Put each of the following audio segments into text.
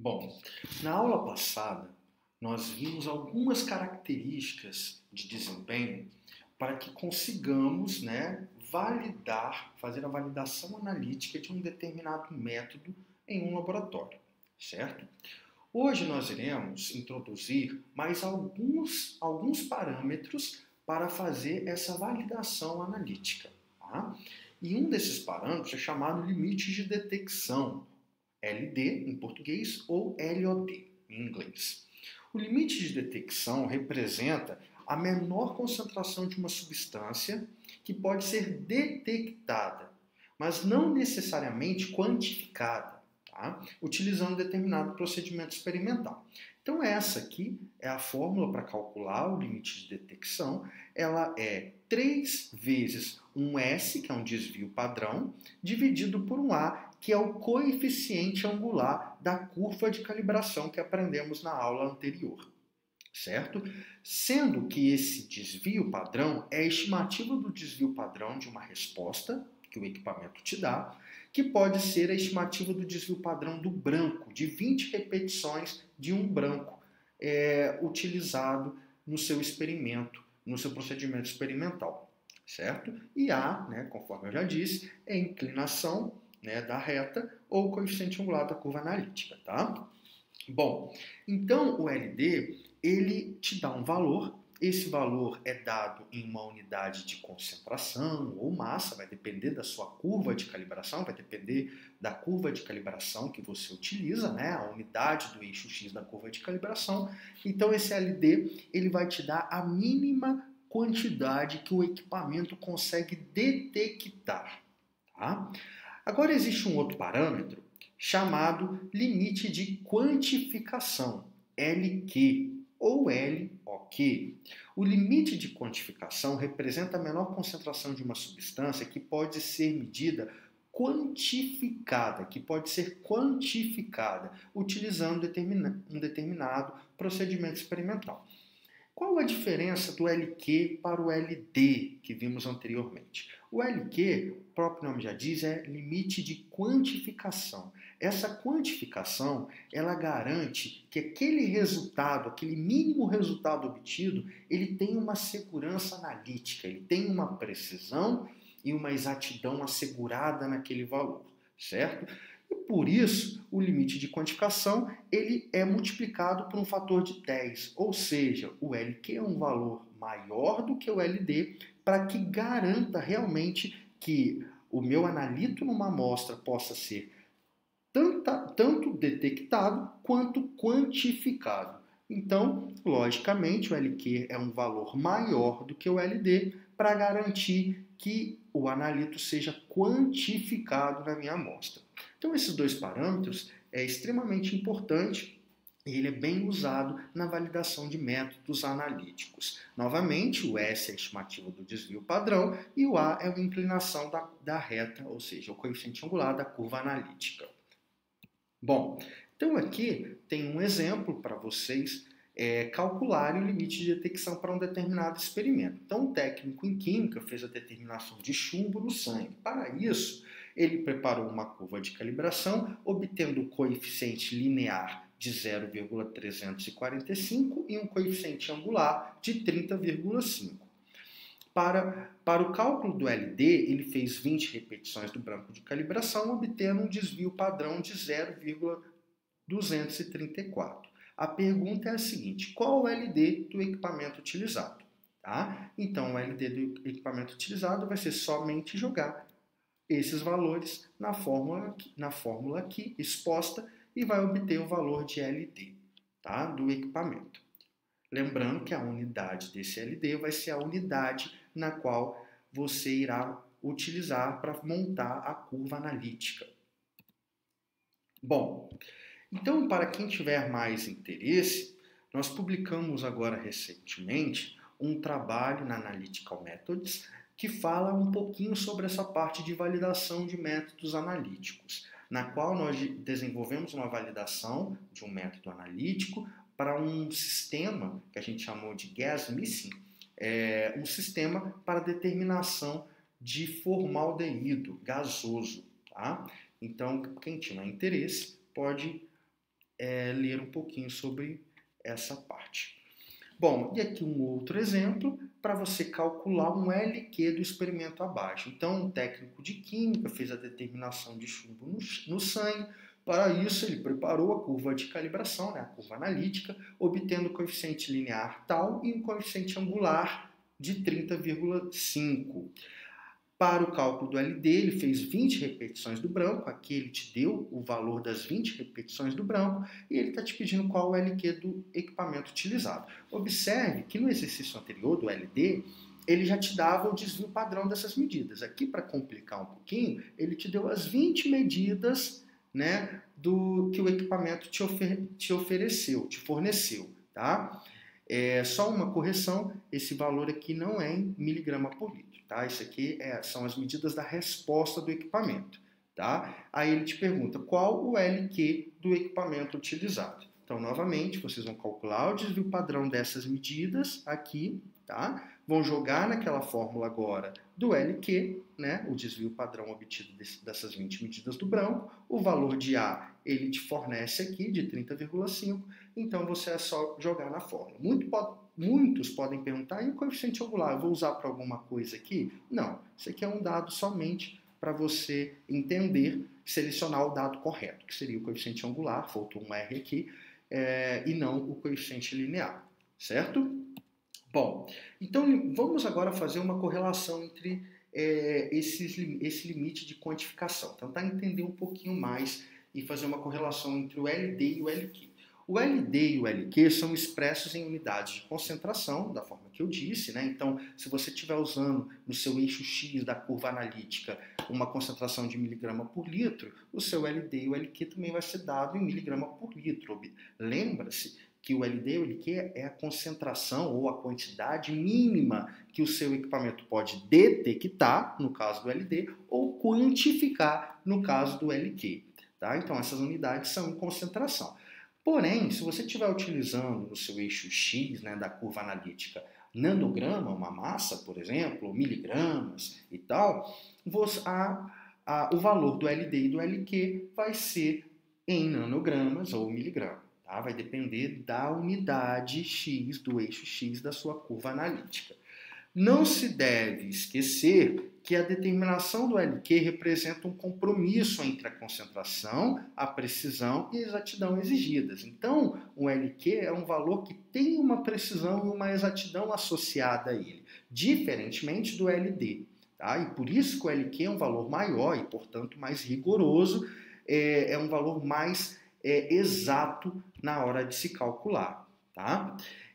Bom, na aula passada, nós vimos algumas características de desempenho para que consigamos, validar, fazer a validação analítica de um determinado método em um laboratório, certo? Hoje nós iremos introduzir mais alguns parâmetros para fazer essa validação analítica, tá? E um desses parâmetros é chamado limite de detecção, LD em português ou LOD em inglês. O limite de detecção representa a menor concentração de uma substância que pode ser detectada, mas não necessariamente quantificada, tá? Utilizando determinado procedimento experimental. Então essa aqui é a fórmula para calcular o limite de detecção. Ela é 3 vezes um S, que é um desvio padrão, dividido por um A, que é o coeficiente angular da curva de calibração que aprendemos na aula anterior, certo? Sendo que esse desvio padrão é a estimativa do desvio padrão de uma resposta que o equipamento te dá, que pode ser a estimativa do desvio padrão do branco, de 20 repetições de um branco utilizado no seu experimento, no seu procedimento experimental, certo? E A, conforme eu já disse, é a inclinação da reta ou coeficiente angular da curva analítica, tá? Bom, então o LD, ele te dá um valor, esse valor é dado em uma unidade de concentração ou massa, vai depender da sua curva de calibração, vai depender da curva de calibração que você utiliza, a unidade do eixo X da curva de calibração. Então esse LD, ele vai te dar a mínima quantidade que o equipamento consegue detectar, tá? Agora existe um outro parâmetro chamado limite de quantificação, LQ ou LOQ. O limite de quantificação representa a menor concentração de uma substância que pode ser medida quantificada, utilizando um determinado procedimento experimental. Qual a diferença do LQ para o LD que vimos anteriormente? O LQ, o próprio nome já diz, é limite de quantificação. Essa quantificação, ela garante que aquele resultado, aquele mínimo resultado obtido, ele tem uma segurança analítica, ele tem uma precisão e uma exatidão assegurada naquele valor, certo? E por isso, o limite de quantificação ele é multiplicado por um fator de 10, ou seja, o LQ é um valor maior do que o LD para que garanta realmente que o meu analito numa amostra possa ser tanto detectado quanto quantificado. Então, logicamente, o LQ é um valor maior do que o LD para garantir que o analito seja quantificado na minha amostra. Então, esses dois parâmetros é extremamente importante e ele é bem usado na validação de métodos analíticos. Novamente, o S é a estimativa do desvio padrão e o A é a inclinação da reta, ou seja, o coeficiente angular da curva analítica. Bom, então aqui tem um exemplo para vocês calcularem o limite de detecção para um determinado experimento. Então, o técnico em química fez a determinação de chumbo no sangue. Para isso, ele preparou uma curva de calibração, obtendo o coeficiente linear de 0,345 e um coeficiente angular de 30,5. Para o cálculo do LD, ele fez 20 repetições do branco de calibração, obtendo um desvio padrão de 0,234. A pergunta é a seguinte: qual o LD do equipamento utilizado? Tá? Então, o LD do equipamento utilizado vai ser somente jogar esses valores na fórmula aqui exposta e vai obter o valor de LD, tá? Do equipamento. Lembrando que a unidade desse LD vai ser a unidade na qual você irá utilizar para montar a curva analítica. Bom, então, para quem tiver mais interesse, nós publicamos agora recentemente um trabalho na Analytical Methods que fala um pouquinho sobre essa parte de validação de métodos analíticos, na qual nós desenvolvemos uma validação de um método analítico para um sistema que a gente chamou de gas mixing, um sistema para determinação de formaldeído gasoso, tá? Então, quem tiver interesse pode ler um pouquinho sobre essa parte. Bom, e aqui um outro exemplo para você calcular um LQ do experimento abaixo. Então, um técnico de química fez a determinação de chumbo no sangue. Para isso, ele preparou a curva de calibração, né, a curva analítica, obtendo o coeficiente linear tal e um coeficiente angular de 30,5. Para o cálculo do LD, ele fez 20 repetições do branco. Aqui ele te deu o valor das 20 repetições do branco e ele está te pedindo qual o LQ do equipamento utilizado. Observe que no exercício anterior do LD, ele já te dava o desvio padrão dessas medidas. Aqui, para complicar um pouquinho, ele te deu as 20 medidas, né, do que o equipamento te forneceu. Tá? Só uma correção, esse valor aqui não é em miligrama por litro. Tá? Isso aqui são as medidas da resposta do equipamento. Tá? Aí ele te pergunta qual o LQ do equipamento utilizado. Então, novamente, vocês vão calcular o desvio padrão dessas medidas aqui, tá? Vão jogar naquela fórmula agora do LQ, né? O desvio padrão obtido dessas 20 medidas do branco. O valor de A ele te fornece aqui de 30,5, então você é só jogar na fórmula. Muitos podem perguntar, e o coeficiente angular, eu vou usar para alguma coisa aqui? Não, isso aqui é um dado somente para você entender, selecionar o dado correto, que seria o coeficiente angular, faltou um R aqui, e não o coeficiente linear, certo? Bom, então vamos agora fazer uma correlação entre esse limite de quantificação. Tentar entender um pouquinho mais e fazer uma correlação entre o LD e o LQ. O LD e o LQ são expressos em unidades de concentração, da forma que eu disse, né? Então, se você estiver usando no seu eixo X da curva analítica uma concentração de miligrama por litro, o seu LD e o LQ também vai ser dado em miligrama por litro. Lembra-se que o LD e o LQ é a concentração ou a quantidade mínima que o seu equipamento pode detectar, no caso do LD, ou quantificar, no caso do LQ. Tá? Então, essas unidades são em concentração. Porém, se você estiver utilizando no seu eixo X, né, da curva analítica, nanograma, uma massa, por exemplo, miligramas e tal, o valor do LD e do LQ vai ser em nanogramas ou miligramas. Tá? Vai depender da unidade X, do eixo X da sua curva analítica. Não se deve esquecer que a determinação do LQ representa um compromisso entre a concentração, a precisão e a exatidão exigidas. Então, o LQ é um valor que tem uma precisão e uma exatidão associada a ele, diferentemente do LD. Tá? E por isso que o LQ é um valor maior e, portanto, mais rigoroso, é um valor mais exato na hora de se calcular. Tá?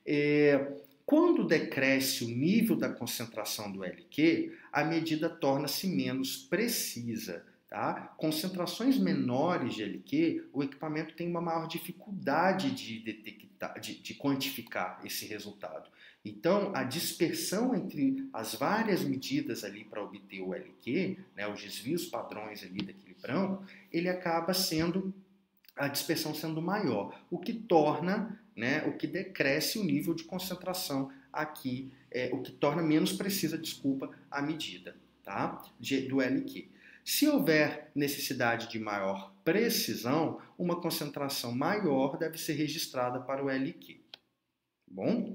Quando decresce o nível da concentração do LQ, a medida torna-se menos precisa. Tá? Concentrações menores de LQ, o equipamento tem uma maior dificuldade de detectar, de quantificar esse resultado. Então, a dispersão entre as várias medidas ali para obter o LQ, né, os desvios padrões ali daquele branco, ele acaba sendo a dispersão sendo maior, o que torna, né, o que decresce o nível de concentração aqui, o que torna menos precisa, a medida, tá, do LQ. Se houver necessidade de maior precisão, uma concentração maior deve ser registrada para o LQ. Bom?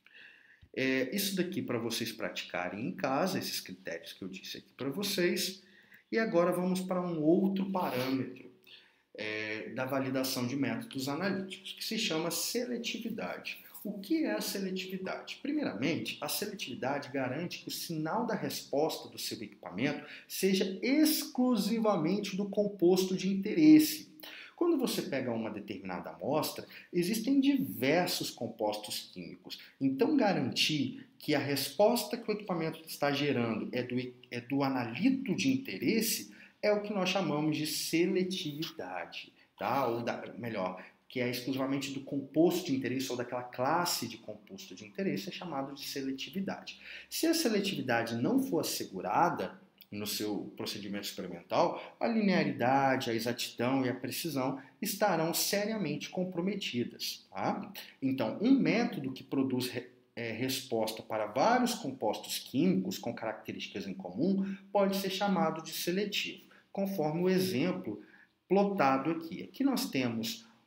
Isso daqui para vocês praticarem em casa, esses critérios que eu disse aqui para vocês. E agora vamos para um outro parâmetro da validação de métodos analíticos, que se chama seletividade. O que é a seletividade? Primeiramente, a seletividade garante que o sinal da resposta do seu equipamento seja exclusivamente do composto de interesse. Quando você pega uma determinada amostra, existem diversos compostos químicos. Então, garantir que a resposta que o equipamento está gerando é do analito de interesse é o que nós chamamos de seletividade, tá? Melhor, que é exclusivamente do composto de interesse ou daquela classe de composto de interesse, é chamado de seletividade. Se a seletividade não for assegurada no seu procedimento experimental, a linearidade, a exatidão e a precisão estarão seriamente comprometidas. Tá? Então, um método que produz resposta para vários compostos químicos com características em comum pode ser chamado de seletivo, conforme o exemplo plotado aqui. Aqui nós temos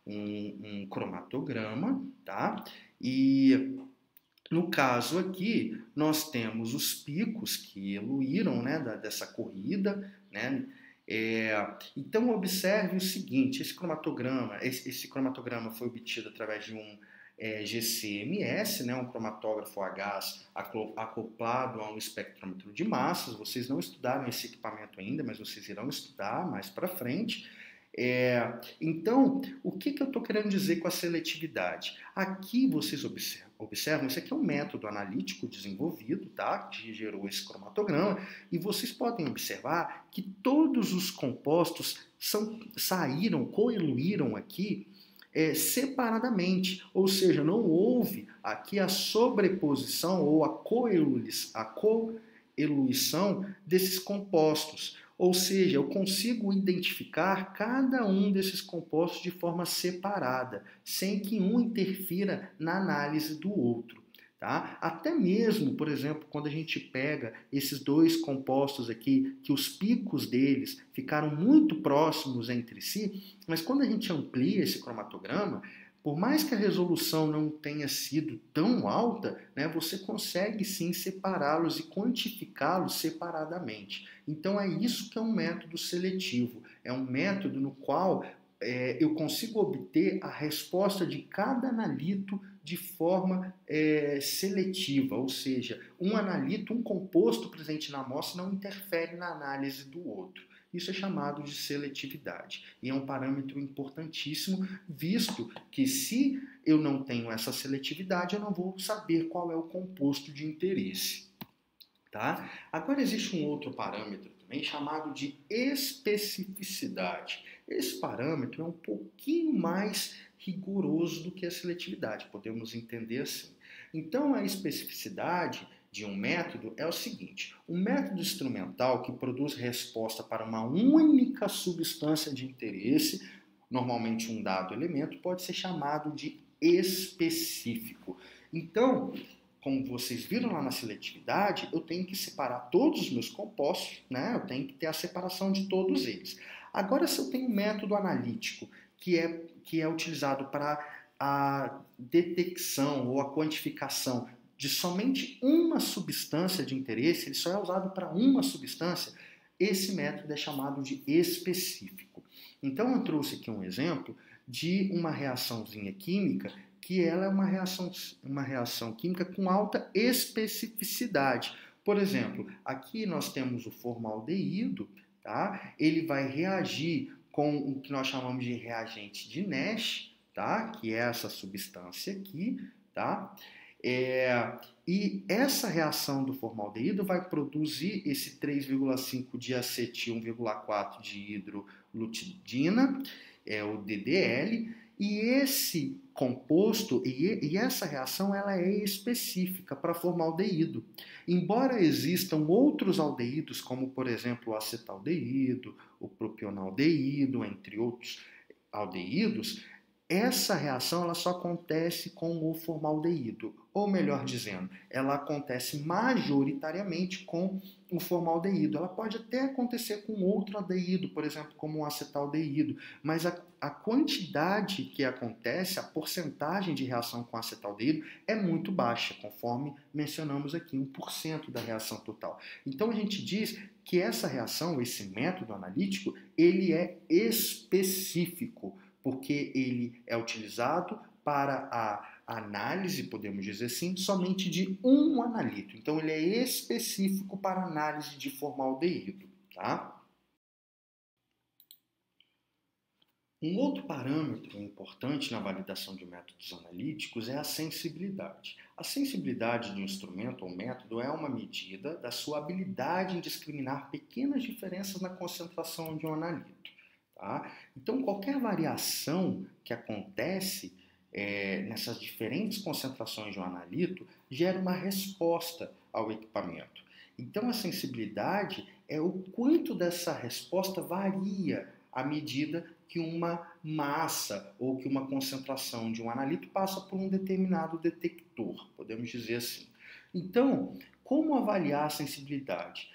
um cromatograma, tá? E no caso aqui, nós temos os picos que eluíram, né, dessa corrida, né? Então, observe o seguinte, esse cromatograma foi obtido através de um GCMS, né, um cromatógrafo a gás acoplado a um espectrômetro de massas. Vocês não estudaram esse equipamento ainda, mas vocês irão estudar mais para frente. Então, o que eu estou querendo dizer com a seletividade? Aqui vocês observam, isso aqui é um método analítico desenvolvido, tá? Que gerou esse cromatograma, e vocês podem observar que todos os compostos coeluíram aqui separadamente, ou seja, não houve aqui a sobreposição ou a coeluição desses compostos. Ou seja, eu consigo identificar cada um desses compostos de forma separada, sem que um interfira na análise do outro. Tá? Até mesmo, por exemplo, quando a gente pega esses dois compostos aqui, que os picos deles ficaram muito próximos entre si, mas quando a gente amplia esse cromatograma, por mais que a resolução não tenha sido tão alta, né, você consegue sim separá-los e quantificá-los separadamente. Então é isso que é um método seletivo. É um método no qual eu consigo obter a resposta de cada analito de forma seletiva, ou seja, um analito, um composto presente na amostra não interfere na análise do outro. Isso é chamado de seletividade e é um parâmetro importantíssimo, visto que se eu não tenho essa seletividade, eu não vou saber qual é o composto de interesse. Tá? Agora existe um outro parâmetro também chamado de especificidade. Esse parâmetro é um pouquinho mais rigoroso do que a seletividade, podemos entender assim. Então a especificidade de um método é o seguinte: um método instrumental que produz resposta para uma única substância de interesse, normalmente um dado elemento, pode ser chamado de específico. Então, como vocês viram lá na seletividade, eu tenho que separar todos os meus compostos, né? Eu tenho que ter a separação de todos eles. Agora, se eu tenho um método analítico que é utilizado para a detecção ou a quantificação de somente uma substância de interesse, ele só é usado para uma substância, esse método é chamado de específico. Então, eu trouxe aqui um exemplo de uma reaçãozinha química que ela é uma reação química com alta especificidade. Por exemplo, aqui nós temos o formaldeído, tá? Ele vai reagir com o que nós chamamos de reagente de Nash, tá? Que é essa substância aqui, tá? E essa reação do formaldeído vai produzir esse 3,5 de acetil 1,4 de hidrolutidina, o DDL, e esse composto e essa reação ela é específica para formaldeído. Embora existam outros aldeídos, como por exemplo o acetaldeído, o propionaldeído, entre outros aldeídos, essa reação ela só acontece com o formaldeído, ou melhor dizendo, ela acontece majoritariamente com o formaldeído. Ela pode até acontecer com outro aldeído, por exemplo, como o acetaldeído, mas a quantidade que acontece, a porcentagem de reação com acetaldeído é muito baixa, conforme mencionamos aqui, 1% da reação total. Então a gente diz que essa reação, esse método analítico, ele é específico, porque ele é utilizado para a análise, podemos dizer assim, somente de um analito. Então, ele é específico para análise de formaldeído, tá? Um outro parâmetro importante na validação de métodos analíticos é a sensibilidade. A sensibilidade de um instrumento ou método é uma medida da sua habilidade em discriminar pequenas diferenças na concentração de um analito. Tá? Então, qualquer variação que acontece nessas diferentes concentrações de um analito gera uma resposta ao equipamento. Então, a sensibilidade é o quanto dessa resposta varia à medida que uma massa ou que uma concentração de um analito passa por um determinado detector, podemos dizer assim. Então, como avaliar a sensibilidade?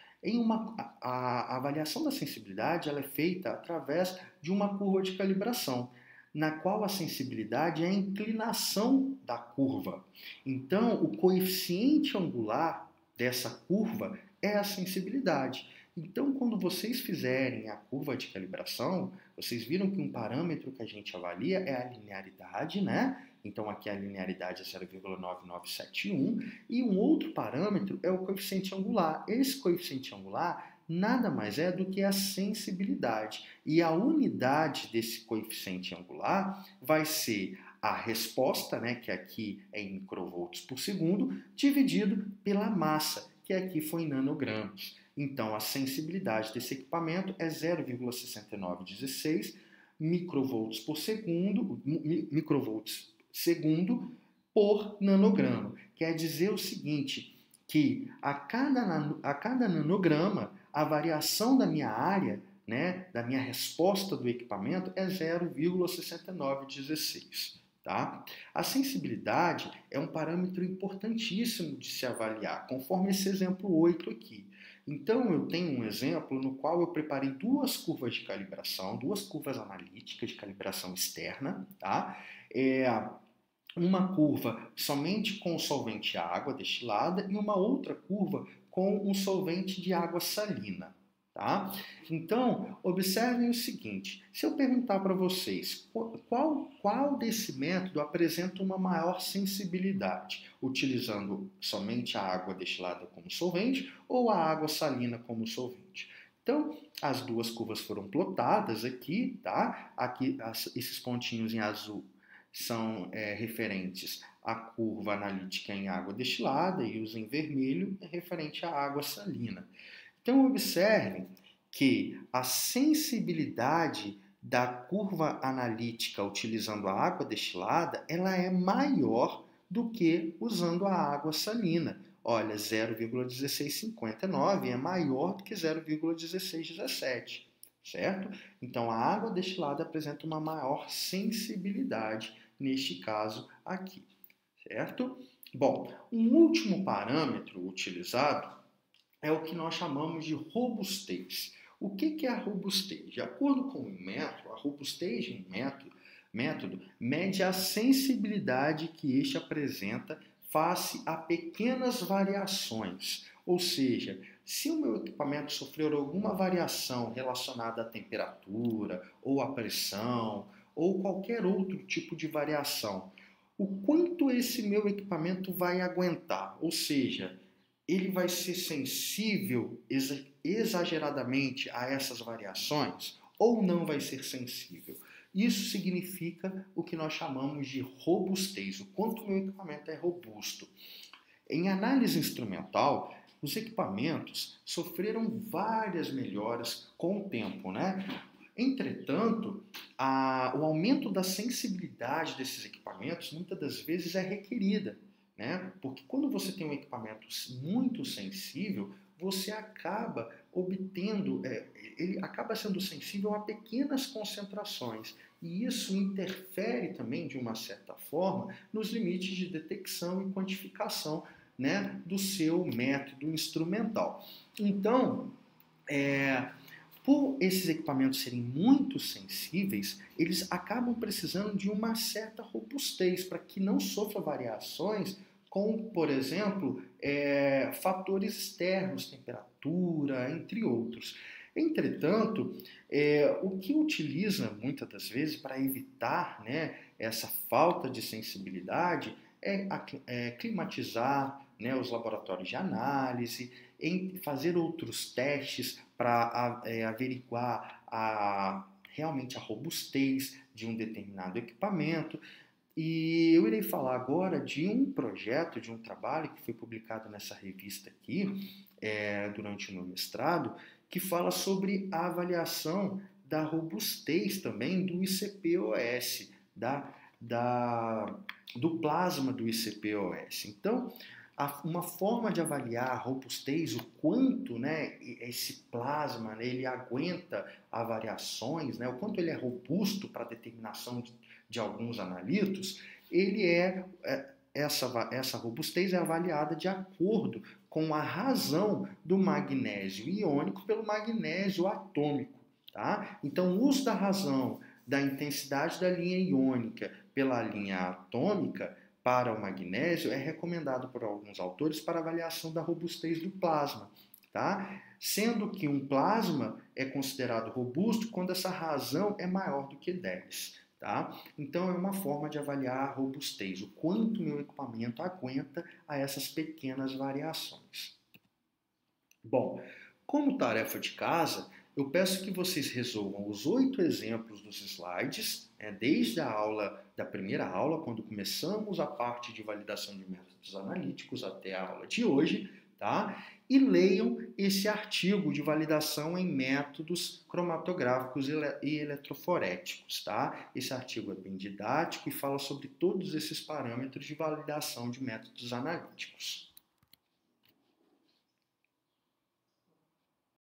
A avaliação da sensibilidade ela é feita através de uma curva de calibração. na qual a sensibilidade é a inclinação da curva. Então, o coeficiente angular dessa curva é a sensibilidade. Então, quando vocês fizerem a curva de calibração, vocês viram que um parâmetro que a gente avalia é a linearidade, né? Então, aqui a linearidade é 0,9971 e um outro parâmetro é o coeficiente angular. Esse coeficiente angular nada mais é do que a sensibilidade. E a unidade desse coeficiente angular vai ser a resposta, né, que aqui é em microvolts por segundo, dividido pela massa, que aqui foi em nanogramas. Então, a sensibilidade desse equipamento é 0,6916 microvolts por segundo, microvolts segundo por nanograma. Quer dizer o seguinte, que a cada nanograma, a variação da minha área, né, da minha resposta do equipamento é 0,6916. Tá? A sensibilidade é um parâmetro importantíssimo de se avaliar, conforme esse exemplo 8 aqui. Então, eu tenho um exemplo no qual eu preparei duas curvas de calibração, duas curvas analíticas de calibração externa, tá? Uma curva somente com solvente água destilada e uma outra curva com um solvente de água salina. Tá? Então, observem o seguinte, se eu perguntar para vocês qual desse método apresenta uma maior sensibilidade, utilizando somente a água destilada como solvente ou a água salina como solvente? Então, as duas curvas foram plotadas aqui, tá? Aqui, esses pontinhos em azul são referentes à curva analítica em água destilada e os em vermelho é referente à água salina. Então, observem que a sensibilidade da curva analítica utilizando a água destilada, ela é maior do que usando a água salina. Olha, 0,1659 é maior do que 0,1617, certo? Então, a água destilada apresenta uma maior sensibilidade neste caso aqui, certo? Bom, um último parâmetro utilizado é o que nós chamamos de robustez. O que é a robustez? De acordo com o método, a robustez de um método mede a sensibilidade que este apresenta face a pequenas variações. Ou seja, se o meu equipamento sofreu alguma variação relacionada à temperatura, ou à pressão, ou qualquer outro tipo de variação, o quanto esse meu equipamento vai aguentar? Ou seja, ele vai ser sensível exageradamente a essas variações ou não vai ser sensível? Isso significa o que nós chamamos de robustez, o quanto o meu equipamento é robusto. Em análise instrumental, os equipamentos sofreram várias melhoras com o tempo, né? Entretanto, o aumento da sensibilidade desses equipamentos muitas das vezes é requerida. Né? Porque quando você tem um equipamento muito sensível, você acaba obtendo, ele acaba sendo sensível a pequenas concentrações. E isso interfere também, de uma certa forma, nos limites de detecção e quantificação, né, do seu método instrumental. Então, por esses equipamentos serem muito sensíveis, eles acabam precisando de uma certa robustez para que não sofra variações com, por exemplo, fatores externos, temperatura, entre outros. Entretanto, o que utiliza muitas das vezes para evitar, né, essa falta de sensibilidade é climatizar, né, os laboratórios de análise, em fazer outros testes para averiguar realmente a robustez de um determinado equipamento. E eu irei falar agora de um projeto, de um trabalho que foi publicado nessa revista aqui, durante o meu mestrado, que fala sobre a avaliação da robustez também do ICP-OS, do plasma do ICP-OS. Então, uma forma de avaliar a robustez, o quanto, né, esse plasma, né, ele aguenta a variações, né, o quanto ele é robusto para a determinação de alguns analitos, essa robustez é avaliada de acordo com a razão do magnésio iônico pelo magnésio atômico. Tá? Então, o uso da razão da intensidade da linha iônica pela linha atômica para o magnésio é recomendado por alguns autores para avaliação da robustez do plasma, tá? Sendo que um plasma é considerado robusto quando essa razão é maior do que 10. Tá? Então, é uma forma de avaliar a robustez, o quanto meu equipamento aguenta a essas pequenas variações. Bom, como tarefa de casa, eu peço que vocês resolvam os 8 exemplos dos slides, desde da primeira aula, quando começamos a parte de validação de métodos analíticos, até a aula de hoje, tá? E leiam esse artigo de validação em métodos cromatográficos e eletroforéticos, tá? Esse artigo é bem didático e fala sobre todos esses parâmetros de validação de métodos analíticos.